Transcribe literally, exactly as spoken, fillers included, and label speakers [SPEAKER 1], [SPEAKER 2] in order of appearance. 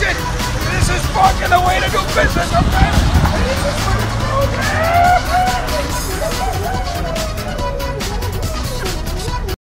[SPEAKER 1] shit! This is fucking the way to do business, okay?